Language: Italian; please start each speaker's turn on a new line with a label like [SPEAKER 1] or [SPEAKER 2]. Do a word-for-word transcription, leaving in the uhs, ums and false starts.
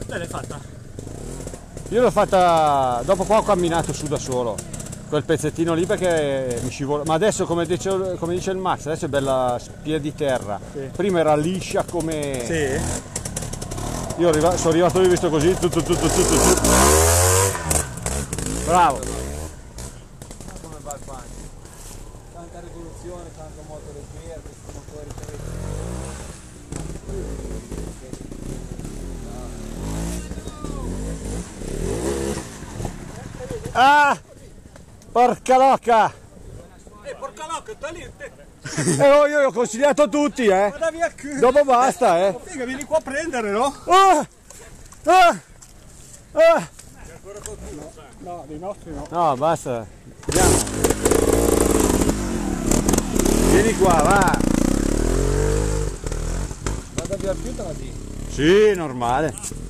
[SPEAKER 1] Te l'hai fatta?
[SPEAKER 2] Io l'ho fatta dopo qua, ho camminato su da solo quel pezzettino lì perché mi scivola, ma adesso come dice, come dice il Max, adesso è bella spia di terra, sì. Prima era liscia come...
[SPEAKER 1] Sì.
[SPEAKER 2] Io arriva, sono arrivato lì visto così, tu, tu, tu, tu, tu, tu. Bravo.
[SPEAKER 3] Come va il bagno? Tanta rivoluzione, tanto moto leggero, questi motori per
[SPEAKER 2] Ah! Porca locca!
[SPEAKER 1] Eh, porca locca, sta lì!
[SPEAKER 2] Eh, oh, io ho consigliato a tutti, eh!
[SPEAKER 1] Vada via qui!
[SPEAKER 2] Dopo basta, eh!
[SPEAKER 1] Oh, figa, vieni qua a prendere, no?
[SPEAKER 2] Ah! Ah! Ah!
[SPEAKER 1] C'è ancora qualcuno? No, dei nostri no.
[SPEAKER 2] No, basta. Andiamo. Vieni qua, va!
[SPEAKER 3] vada via più te la dico.
[SPEAKER 2] Sì, normale.